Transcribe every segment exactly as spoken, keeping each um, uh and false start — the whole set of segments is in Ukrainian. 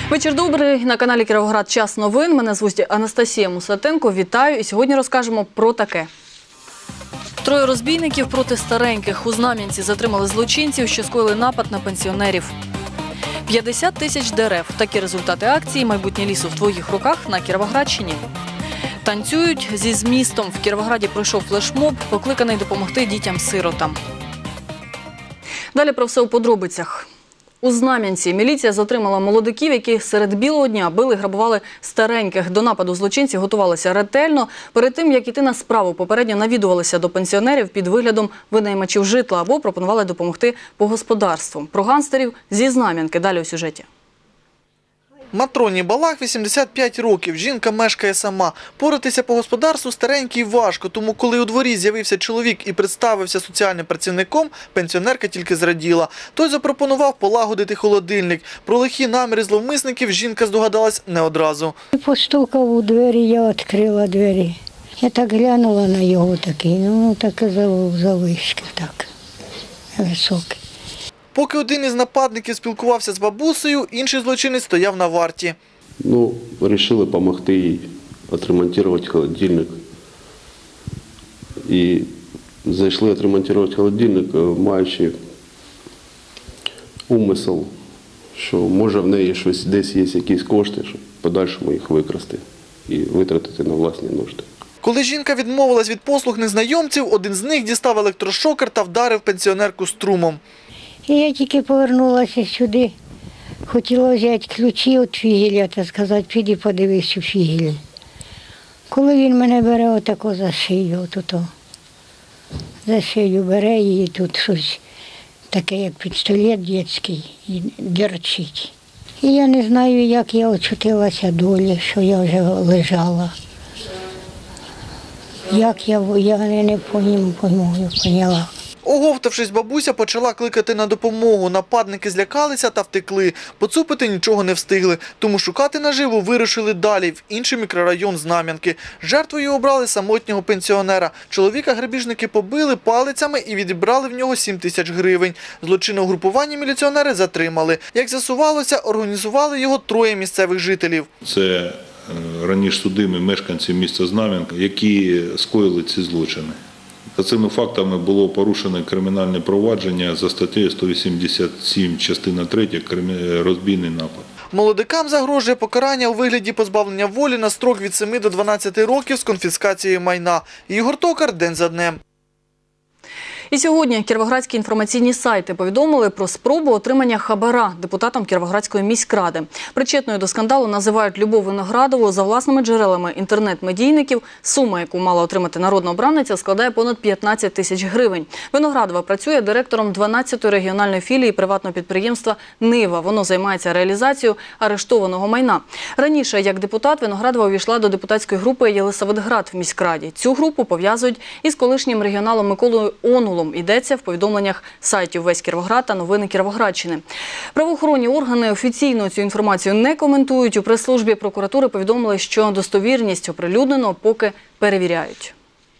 Вечір добрий. На каналі «Кіровоград. Час новин». Мене звуть Анастасія Мусатенко. Вітаю. І сьогодні розкажемо про таке. Троє розбійників проти стареньких. У Знам'янці затримали злочинців, що скоїли напад на пенсіонерів. п'ятдесят тисяч дерев. Такі результати акції «Майбутнє лісу в твоїх руках» на Кіровоградщині. Танцюють зі змістом. В Кіровограді пройшов флешмоб, покликаний допомогти дітям-сиротам. Далі про все у подробицях. У Знам'янці міліція затримала молодиків, які серед білого дня били і грабували стареньких. До нападу злочинці готувалися ретельно. Перед тим, як іти на справу, попередньо навідувалися до пенсіонерів під виглядом винаймачів житла або пропонували допомогти по господарству. Про гангстерів зі Знам'янки далі у сюжеті. Матроні Балах вісімдесят п'ять років. Жінка мешкає сама. Поратися по господарству старенькій важко, тому коли у дворі з'явився чоловік і представився соціальним працівником, пенсіонерка тільки зраділа. Той запропонував полагодити холодильник. Про лихі наміри зловмисників жінка здогадалась не одразу. Постукав у двері, я відкрила двері. Я так глянула на його такий, ну так і завишки, так, високий. Поки один із нападників спілкувався з бабусею, інший злочинець стояв на варті. Ну, вирішили допомогти їй відремонтувати холодильник. І зайшли відремонтувати холодильник, маючи умисел, що може в неї щось десь є якісь кошти, щоб в подальшому їх викрасти і витратити на власні нужди. Коли жінка відмовилась від послуг незнайомців, один з них дістав електрошокер та вдарив пенсіонерку струмом. І я тільки повернулася сюди, хотіла взяти ключі від фігеля та сказати, піди подивись у фігелі. Коли він мене бере отако за шию, отото, за шию бере і тут щось таке, як пістолет дитячий, і дерчить. І я не знаю, як я очутилася долі, що я вже лежала. Як я, я не поняла. Оговтавшись, бабуся почала кликати на допомогу. Нападники злякалися та втекли. Поцупити нічого не встигли, тому шукати наживу вирушили далі, в інший мікрорайон Знам'янки. Жертвою обрали самотнього пенсіонера. Чоловіка грабіжники побили палицями і відібрали в нього сім тисяч гривень. Злочинне угрупування міліціонери затримали. Як з'ясувалося, організували його троє місцевих жителів. Це раніше судимі мешканці міста Знам'янка, які скоїли ці злочини. За цими фактами було порушено кримінальне провадження за статтею сто вісімдесят сім, частина третя, розбійний напад. Молодикам загрожує покарання у вигляді позбавлення волі на строк від семи до дванадцяти років з конфіскацією майна. Ігор Токар день за днем. І сьогодні кіровоградські інформаційні сайти повідомили про спробу отримання хабара депутатом Кіровоградської міськради. Причетною до скандалу називають Любов Виноградову. За власними джерелами інтернет-медійників сума, яку мала отримати народна обраниця, складає понад п'ятнадцять тисяч гривень. Виноградова працює директором дванадцятої регіональної філії приватного підприємства «Нива». Воно займається реалізацією арештованого майна. Раніше, як депутат, Виноградова увійшла до депутатської групи «Єлисаветград» в міськраді. Цю групу пов'язують із колишнім регіоналом Миколою Онулом. Йдеться в повідомленнях сайтів «Весь Кіровоград» та «Новини Кіровоградщини». Правоохоронні органи офіційно цю інформацію не коментують. У прес-службі прокуратури повідомили, що достовірність оприлюднено поки перевіряють.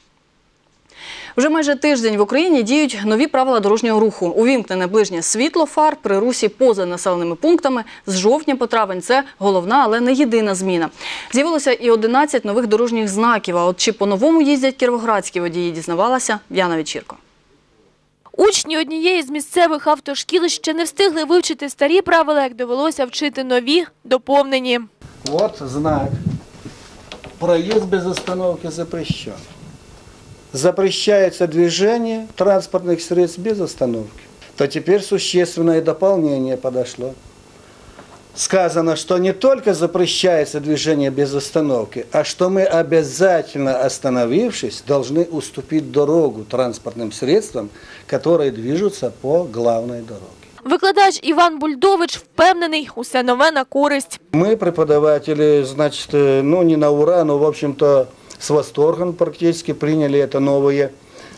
Вже майже тиждень в Україні діють нові правила дорожнього руху. Увімкнене ближнє світло фар при русі поза населеними пунктами з жовтня по травень – це головна, але не єдина зміна. З'явилося і одинадцять нових дорожніх знаків. А от чи по-новому їздять кіровоградські водії, дізнавалася Яна Вечірко. Учні однієї з місцевих автошкіл ще не встигли вивчити старі правила, як довелося вчити нові, доповнені. От знак. Проїзд без остановки запрещен. Запрещается движение транспортных средств без остановки. То теперь существенное дополнение подошло. Сказано, что не только запрещается движение без остановки, а что мы обязательно, остановившись, должны уступить дорогу транспортным средствам, которые движутся по главной дороге. Викладач Іван Бульдович впевнений, усе нове на користь. Мы, преподаватели, значит, ну не на ура, но в общем-то с восторгом практически приняли это новое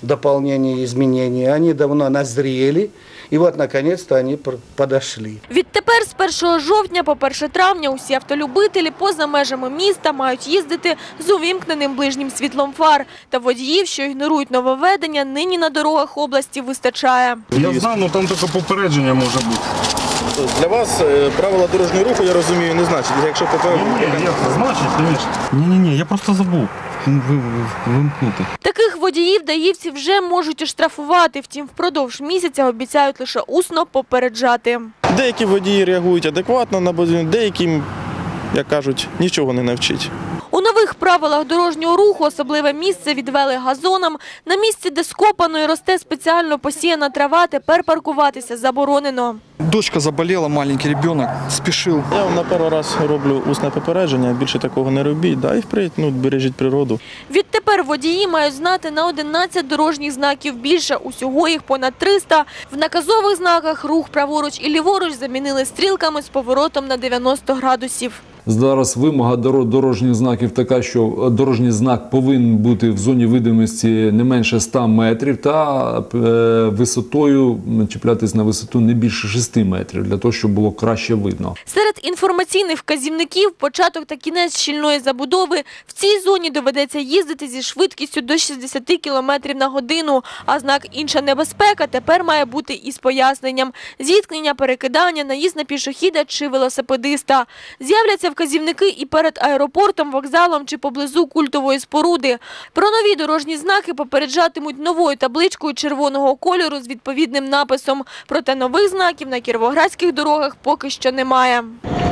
дополнения и изменения, они давно назрели, и вот наконец-то они подошли. Відтепер з першого жовтня по перше травня усі автолюбителі поза межами міста мають їздити з увімкненим ближнім світлом фар. Та водіїв, що ігнорують нововведення, нині на дорогах області вистачає. Я знаю, але там тільки попередження може бути. Для вас правила дорожнього руху, я розумію, не значить. Якщо попередження... Значить, звісно. Ні-ні-ні, я просто забув вимкнути. Таких водіїв даївці вже можуть оштрафувати, втім впродовж місяця обіцяють лише усно попереджати. Деякі водії реагують адекватно на базі, деяким, як кажуть, нічого не навчить. У нових правилах дорожнього руху особливе місце відвели газонам. На місці, де скопано і росте спеціально посіяна трава, тепер паркуватися заборонено. Дочка заболела, маленький ребенок, спішив. Я вам на перший раз роблю усне попередження, більше такого не робіть, да, і впредь, ну, бережіть природу. Відтепер водії мають знати на одинадцять дорожніх знаків більше, усього їх понад триста. В наказових знаках рух праворуч і ліворуч замінили стрілками з поворотом на дев'яносто градусів. Зараз вимога дорожніх знаків така, що дорожній знак повинен бути в зоні видимості не менше ста метрів та висотою, чіплятись на висоту не більше шести метрів, для того, щоб було краще видно. Серед інформаційних вказівників початок та кінець щільної забудови. В цій зоні доведеться їздити зі швидкістю до шістдесят кілометрів на годину, а знак «Інша небезпека» тепер має бути із поясненням. Зіткнення, перекидання, наїзд на пішохіда чи велосипедиста. З'являться вказівники і перед аеропортом, вокзалом чи поблизу культової споруди. Про нові дорожні знаки попереджатимуть новою табличкою червоного кольору з відповідним написом. Проте нових знаків на кіровоградських дорогах поки що немає.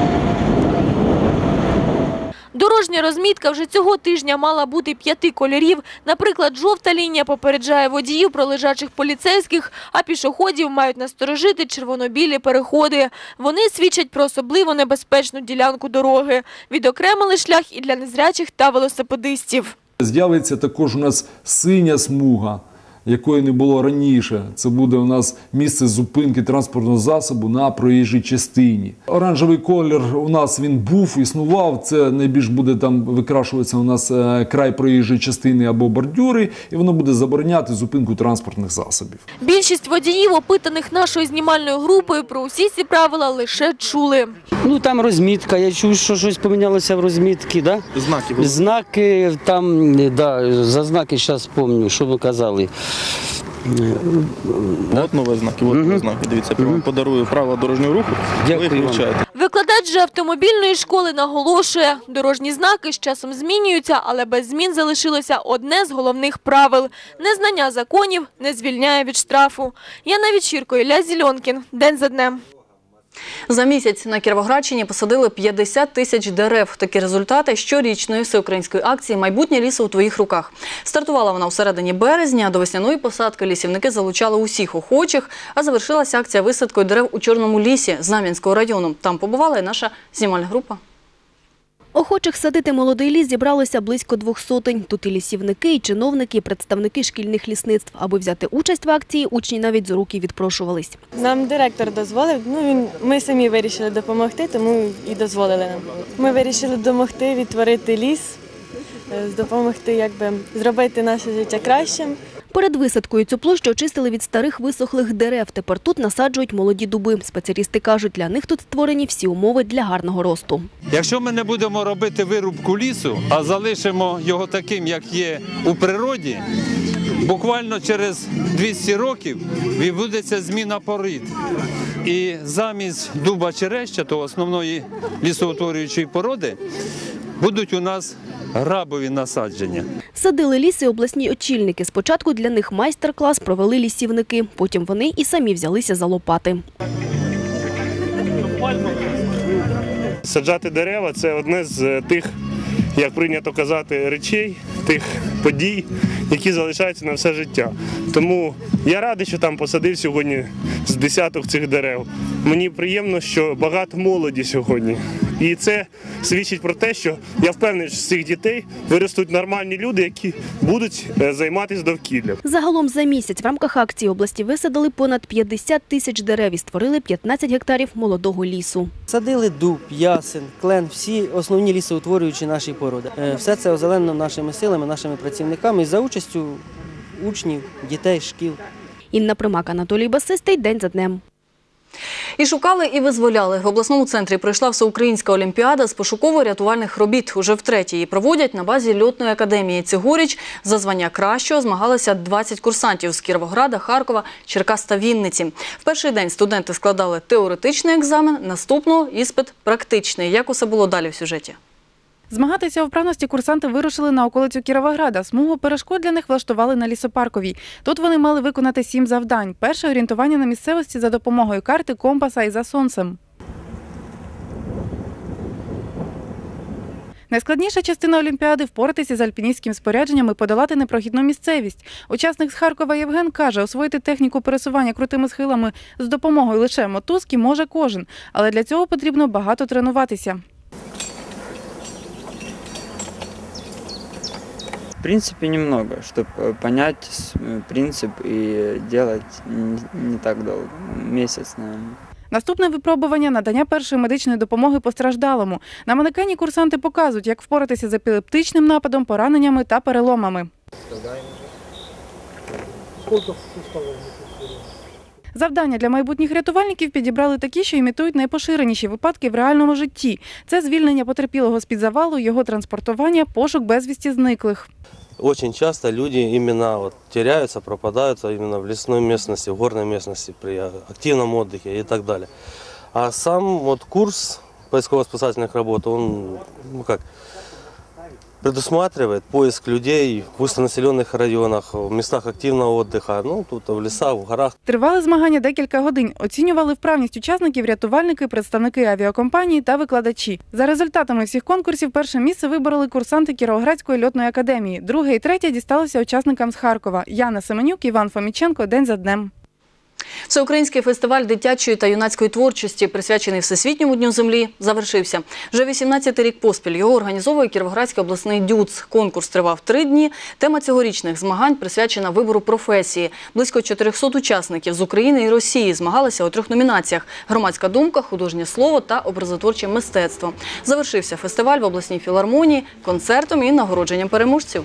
Дорожня розмітка вже цього тижня мала бути п'яти кольорів. Наприклад, жовта лінія попереджає водіїв про лежачих поліцейських, а пішоходів мають насторожити червоно-білі переходи. Вони свідчать про особливо небезпечну ділянку дороги. Відокремили шлях і для незрячих та велосипедистів. З'явиться також у нас синя смуга, якої не було раніше. Це буде у нас місце зупинки транспортного засобу на проїжджій частині. Оранжевий колір у нас він був, існував. Це найбільш буде там викрашуватися у нас край проїжджої частини або бордюри, і воно буде забороняти зупинку транспортних засобів. Більшість водіїв, опитаних нашою знімальною групою, про усі ці правила лише чули. Ну там розмітка, я чув, що щось помінялося в розмітці, да? Знаки. Знаки, там, да, за знаки зараз пам'ятаю, що ви казали. От нові знаки, от нові знаки. Дивіться, я вам подарую правила дорожнього руху. Дякую ви їх вивчаєте. Викладач же автомобільної школи наголошує, дорожні знаки з часом змінюються, але без змін залишилося одне з головних правил – незнання законів не звільняє від штрафу. Яна Вечірко, Ілля Зільонкін. День за днем. За місяць на Кіровоградщині посадили п'ятдесят тисяч дерев. Такі результати щорічної всеукраїнської акції «Майбутнє лісу у твоїх руках». Стартувала вона у середині березня. До весняної посадки лісівники залучали усіх охочих, а завершилася акція висадкою дерев у Чорному лісі Знам'янського району. Там побувала і наша знімальна група. Охочих садити молодий ліс зібралося близько двох сотень. Тут і лісівники, і чиновники, і представники шкільних лісництв. Аби взяти участь в акції, учні навіть з уроки відпрошувались. Нам директор дозволив, ну, він, ми самі вирішили допомогти, тому і дозволили нам. Ми вирішили допомогти відтворити ліс, допомогти, якби, зробити наше життя кращим. Перед висадкою цю площу очистили від старих висохлих дерев. Тепер тут насаджують молоді дуби. Спеціалісти кажуть, для них тут створені всі умови для гарного росту. Якщо ми не будемо робити вирубку лісу, а залишимо його таким, як є у природі, буквально через двісті років відбудеться зміна порід. І замість дуба черещатого, основної лісоутворюючої породи, будуть у нас грабові насадження. Садили ліси обласні очільники. Спочатку для них майстер-клас провели лісівники. Потім вони і самі взялися за лопати. Саджати дерева – це одне з тих, як прийнято казати, речей, тих подій, які залишаються на все життя. Тому я радий, що там посадив сьогодні з десяток цих дерев. Мені приємно, що багато молоді сьогодні. І це свідчить про те, що я впевнений, що з цих дітей виростуть нормальні люди, які будуть займатися довкіллям. Загалом за місяць в рамках акції області висадили понад п'ятдесят тисяч дерев і створили п'ятнадцять гектарів молодого лісу. Садили дуб, ясен, клен, всі основні лісоутворюючі наші породи. Все це озеленено нашими силами, нашими працівниками і за участю учнів, дітей, шкіл. Інна Примак, Анатолій Басистий. День за днем. І шукали, і визволяли. В обласному центрі пройшла всеукраїнська олімпіада з пошуково-рятувальних робіт. Уже втретє її проводять на базі льотної академії. Цьогоріч за звання кращого змагалися двадцять курсантів з Кіровограда, Харкова, Черкас та Вінниці. В перший день студенти складали теоретичний екзамен, наступного – іспит практичний. Як усе було далі в сюжеті? Змагатися у вправності курсанти вирушили на околицю Кіровограда. Смугу перешкод для них влаштували на Лісопарковій. Тут вони мали виконати сім завдань. Перше – орієнтування на місцевості за допомогою карти, компаса і за сонцем. Найскладніша частина олімпіади – впоратися з альпіністським спорядженням і подолати непрохідну місцевість. Учасник з Харкова Євген каже, освоїти техніку пересування крутими схилами з допомогою лише мотузки може кожен. Але для цього потрібно багато тренуватися. В принципе, немного, чтобы понять принцип и делать не так долго, месяц, наверное. Наступне випробування – надання першої медичної допомоги постраждалому. На манекені курсанти показують, як впоратися з епілептичним нападом, пораненнями та переломами. Завдання для майбутніх рятувальників підібрали такі, що імітують найпоширеніші випадки в реальному житті. Це звільнення потерпілого з-під завалу, його транспортування, пошук безвісті зниклих. Очень часто люди именно вот теряются, пропадают именно в лесной местности, в горной местности, при активном отдыхе и так далее. А сам вот курс поисково-спасательных работ, он ну как, предусматривает поиск людей в густонаселенных районах, в местах активного отдыха, ну тут в лесах, в горах. Тривали змагання декілька годин. Оцінювали вправність учасників рятувальники, представники авіакомпанії та викладачі. За результатами всіх конкурсів перше місце вибороли курсанти Кіровоградської льотної академії. Друге і третє дісталося учасникам з Харкова. Яна Семенюк, Іван Фоміченко. День за днем. Всеукраїнський фестиваль дитячої та юнацької творчості, присвячений Всесвітньому дню землі, завершився. Вже вісімнадцятий рік поспіль його організовує Кіровоградський обласний ДЮЦ. Конкурс тривав три дні. Тема цьогорічних змагань присвячена вибору професії. Близько чотирьохсот учасників з України і Росії змагалися у трьох номінаціях – громадська думка, художнє слово та образотворче мистецтво. Завершився фестиваль в обласній філармонії концертом і нагородженням переможців.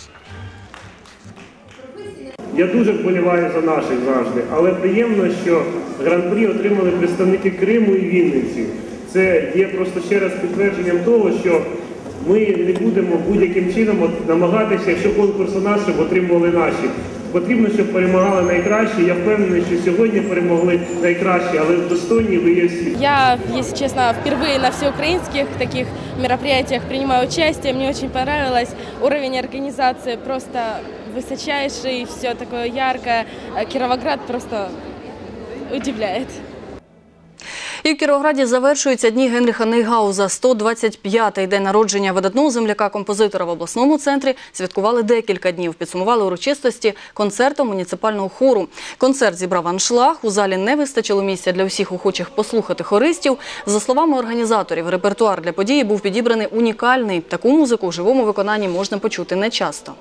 Я дуже вболіваю за наших завжди, але приємно, що гран-прі отримали представники Криму і Вінниці. Це є просто ще раз підтвердженням того, що ми не будемо будь-яким чином намагатися, якщо конкурс у нас, щоб отримували наші. Потрібно, щоб перемагали найкращі. Я впевнений, що сьогодні перемогли найкращі, але достойні ви є всі. Я, если честно, впервые на всеукраинских таких мероприятиях принимаю участие. Мне очень понравилось. Уровень организации просто высочайший, все такое яркое. Кировоград просто удивляет. І в Кіровограді завершуються дні Генріха Нейгауза. сто двадцять п'ятий день народження видатного земляка-композитора в обласному центрі святкували декілька днів. Підсумували урочистості концертом муніципального хору. Концерт зібрав аншлаг. У залі не вистачило місця для всіх охочих послухати хористів. За словами організаторів, репертуар для події був підібраний унікальний. Таку музику в живому виконанні можна почути нечасто.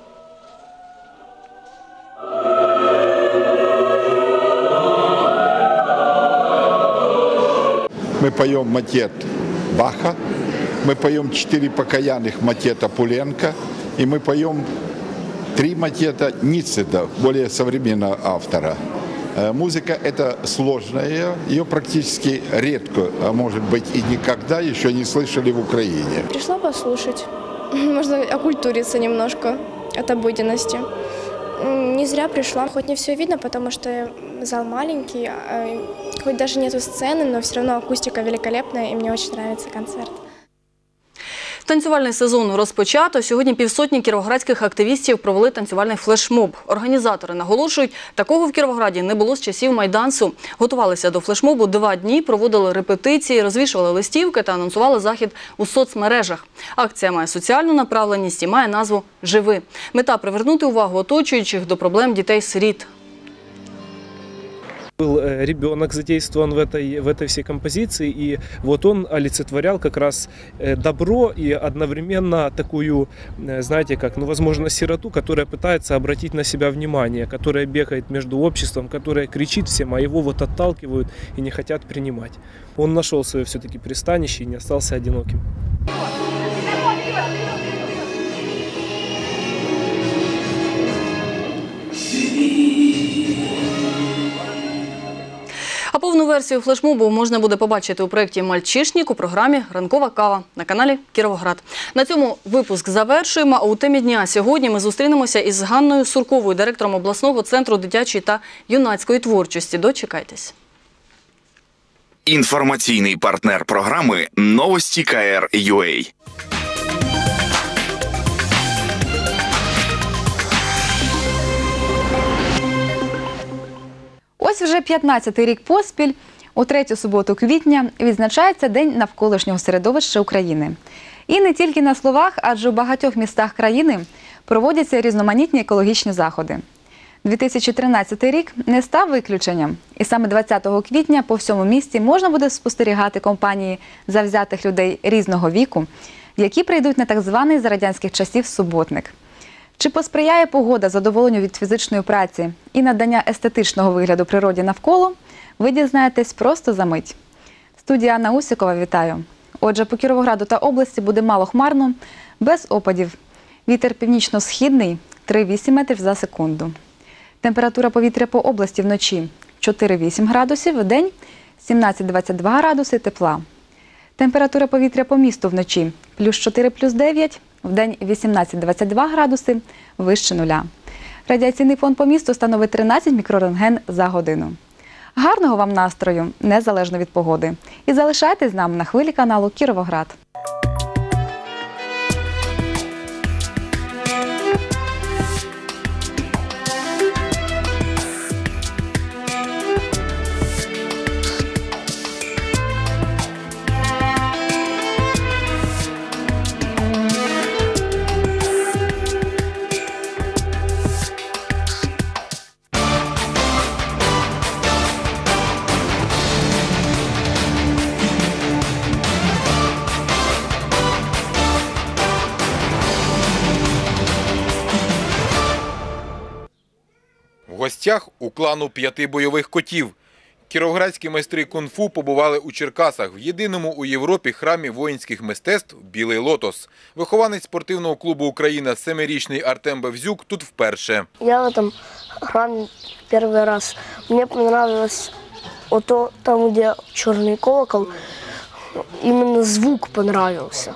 Мы поем мотет Баха, мы поем четыре покаянных мотета Пуленко, и мы поем три мотета Ниццеда, более современного автора. Музыка эта сложная, ее практически редко, а может быть и никогда еще не слышали в Украине. Пришла послушать, можно окультуриться немножко от обыденности. Не зря пришла, хоть не все видно, потому что зал маленький, хоть даже нету сцены, но все равно акустика великолепная, и мне очень нравится концерт. Танцювальний сезон розпочато. Сьогодні півсотні кіровоградських активістів провели танцювальний флешмоб. Організатори наголошують, такого в Кіровограді не було з часів Майдансу. Готувалися до флешмобу два дні, проводили репетиції, розвішували листівки та анонсували захід у соцмережах. Акція має соціальну направленість і має назву «Живи». Мета – привернути увагу оточуючих до проблем дітей-сиріт. Был ребенок задействован в этой, в этой всей композиции, и вот он олицетворял как раз добро и одновременно такую, знаете, как, ну, возможно, сироту, которая пытается обратить на себя внимание, которая бегает между обществом, которая кричит всем, а его вот отталкивают и не хотят принимать. Он нашел свое все-таки пристанище и не остался одиноким. А повну версію флешмобу можна буде побачити у проєкті «Мальчишник» у програмі «Ранкова кава» на каналі «Кіровоград». На цьому випуск завершуємо, а у темі дня сьогодні ми зустрінемося із Ганною Сурковою, директором обласного центру дитячої та юнацької творчості. Дочекайтесь. Інформаційний партнер програми «Новості ка ер точка ю а». Ось вже п'ятнадцятий рік поспіль, у третю суботу квітня, відзначається День навколишнього середовища України. І не тільки на словах, адже у багатьох містах країни проводяться різноманітні екологічні заходи. дві тисячі тринадцятий рік не став виключенням. І саме двадцятого квітня по всьому місті можна буде спостерігати компанії завзятих людей різного віку, які прийдуть на так званий за радянських часів суботник. Чи посприяє погода задоволенню від фізичної праці і надання естетичного вигляду природі навколо, ви дізнаєтесь просто за мить. Студія Анна Усікова, вітаю. Отже, по Кіровограду та області буде малохмарно, без опадів. Вітер північно-східний – три-вісім метрів за секунду. Температура повітря по області вночі – чотири-вісім градусів, вдень – сімнадцять-двадцять два градуси тепла. Температура повітря по місту вночі – плюс чотири, плюс дев'ять, вдень вісімнадцять-двадцять два градуси, вище нуля. Радіаційний фон по місту становить тринадцять мікрорентген за годину. Гарного вам настрою, незалежно від погоди. І залишайтесь з нами на хвилі каналу «Кіровоград». В гостях у клану п'яти бойових котів. Кіровоградські майстри кунг-фу побували у Черкасах в єдиному у Європі храмі воїнських мистецтв «Білий лотос». Вихованець спортивного клубу «Україна» семирічний Артем Бевзюк тут вперше. Я в этом храме первый раз. Мне понравилось вот то, там, где черный колокол, именно звук понравился.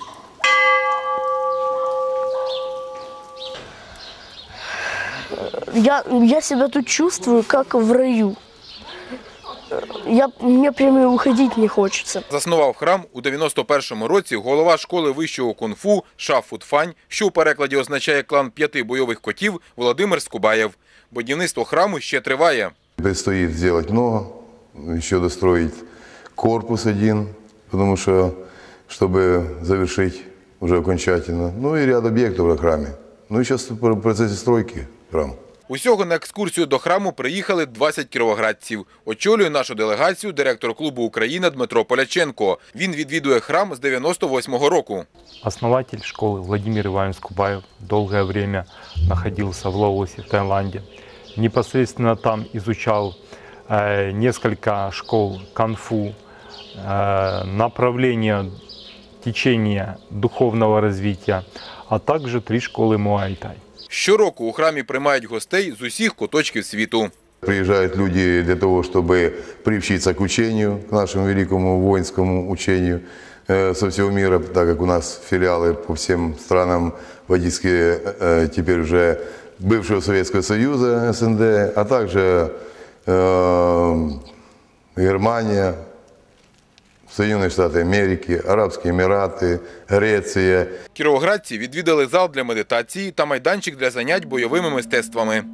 Я, я себя тут чувствую, как в раю. Я, мне прямо уходить не хочется. Заснував храм у дев'яносто першому році голова школи вищого кунг-фу Ша Футфань, що у перекладі означає «клан п'яти бойових котів» Володимир Скубаєв. Будівництво храму ще триває. Предстоит сделать много, еще достроить корпус один, потому что, чтобы завершить уже окончательно. Ну и ряд объектов на храме. Ну и сейчас в процессе стройки храм. Усього на екскурсію до храму приїхали двадцять кіровоградців. Очолює нашу делегацію директор клубу «Україна» Дмитро Поляченко. Він відвідує храм з дев'яносто восьмого року. Основатель школы Владимир Иванович Скубаев долгое время находился в Лаосе, в Таиланде. Непосредственно там изучал э, несколько школ кунг-фу, э, направления течения духовного развития, а также три школы муай-тай. Щороку у храмі приймають гостей з усіх куточків світу. Приезжают люди для того, чтобы приобщиться к учению, к нашему великому воинскому учению э, со всего мира, так как у нас филиалы по всем странам водительские, э, теперь уже бывшего Советского Союза, СНД, а также э, Германия, Соединені Штати Америки, Арабські Емірати, Греція. Кіровоградці відвідали зал для медитації та майданчик для занять бойовими мистецтвами.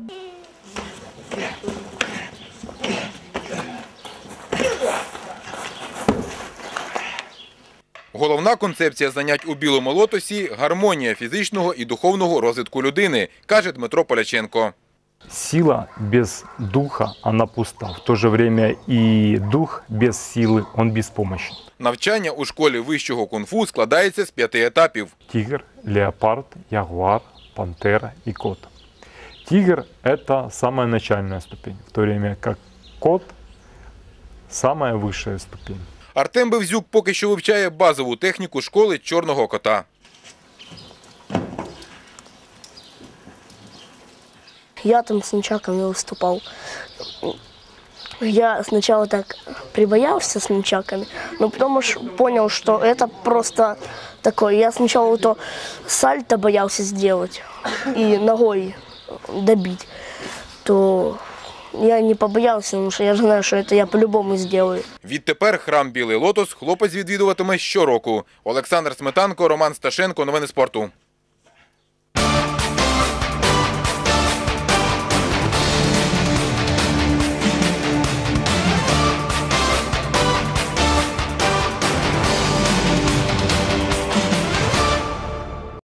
Головна концепція занять у «Білому лотосі» – гармонія фізичного і духовного розвитку людини, каже Дмитро Поляченко. Сила без духа, она пуста. В то же время и дух без силы, он беспомощен. Навчання у школі вищого кунг-фу складається з п'яти етапів. Тигр, леопард, ягуар, пантера и кот. Тигр – это самая начальная ступень, в то время как кот – самая высшая ступень. Артем Бевзюк поки що вивчає базову техніку школи чорного кота. Я там с нунчаками выступал. Я сначала так прибоялся с нунчаками, но потом уж понял, что это просто такое. Я сначала то сальто боялся сделать и ногой добить, то я не побоялся, потому что я знаю, что это я по-любому сделаю. Відтепер храм Білий Лотос хлопець відвідуватиме щороку. Олександр Сметанко, Роман Сташенко. Новини спорту.